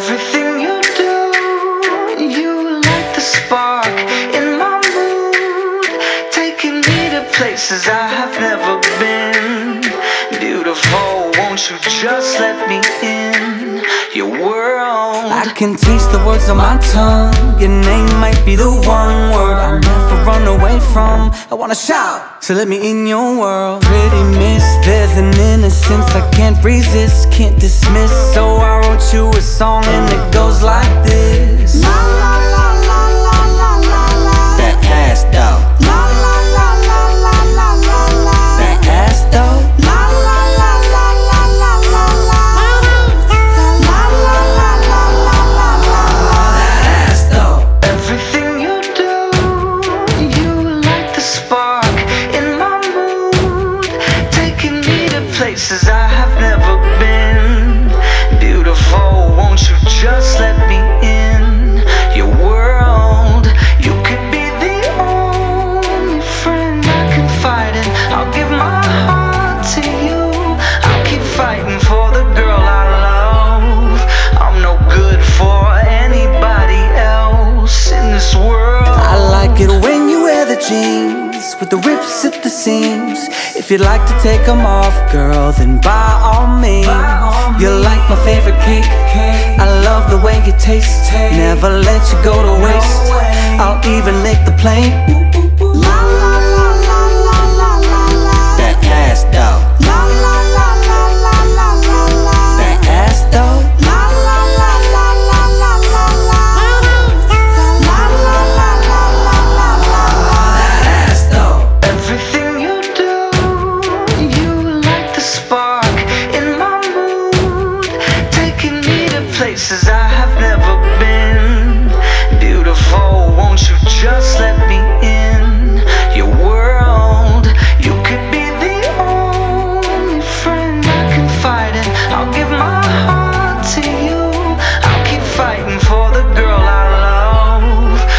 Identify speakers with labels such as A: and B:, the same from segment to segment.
A: Everything you do, you light the spark in my mood, taking me to places I have never been. Beautiful, won't you just let me in your world?
B: I can taste the words on my tongue. Your name might be the one word I'll never run away from. I wanna shout, so let me in your world. Pretty miss, there's an innocence I can't resist, can't dismiss. So I wrote you a song and it goes like this. La la la la la la la la. That ass though. La la la la la la la la. That ass though. La la la la la la la la. La la la la la la la. That ass though.
A: Everything you do, you light the spark in my mood, taking me to places I have never been. Beautiful, won't you just let me in your world? You could be the only friend I can fight in. I'll give my heart to you, I'll keep fighting for the girl I love. I'm no good for anybody else in this world.
B: I like it when you wear the jeans with the rips at the seams. If you'd like to take them off, girl, then by all means. You're like my favorite cake, I love the way you taste. Never let you go to waste, I'll even lick the plane. La la la la la la la la. That ass though. La la la la la la la la. That ass though. La la la la la la la la. La la la la la la la. That ass though.
A: Everything you do, you light the spark in my mood, taking me to places I have never been. Beautiful, won't you just let me in your world? You could be the only friend I can fight in. I'll give my heart to you, I'll keep fighting for the girl I love. I'm no good for anybody else in this world.
C: Yeah, you've been fighting for a minute, cause I'm looking so good. You wanna get up in it? And you better not be done until I'm finished. Bad bitch, nice ass, slim waist, licking his lips like he just wanna taste. So shit, if it's all about the bass, I'ma let it go boom when I put it in his face like.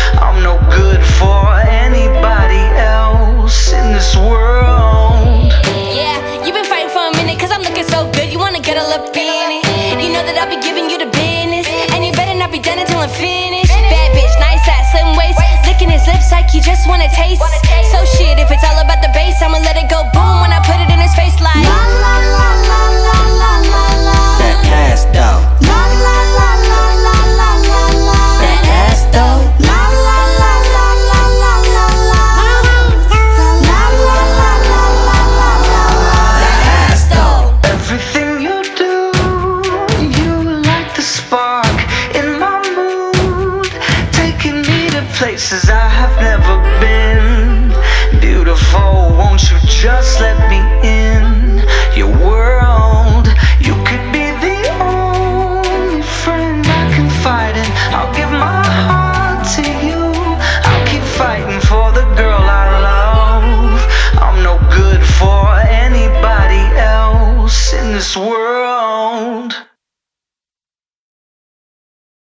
A: Yeah, you've been fighting for a minute, cause I'm looking so good. You wanna get all up in it? You know that I'll be giving you the business, and you better not be done until I'm finished. Bad bitch, nice ass, slim waist, licking his lips like he just wanna taste. So shit, if it's all about the bass, I'ma let it go boom when I put it in his face like.
B: La la la la la la la la. That ass though. La la la la la la la la. That ass though. La la la la la la la la. La la la la la la la la. That ass though.
A: Everything you do, you light the spark in my mood, taking me to places I have never been. Beautiful, won't you just let me in your world? You could be the only friend I can fight in. I'll give my heart to you, I'll keep fighting for the girl I love. I'm no good for anybody else in this world.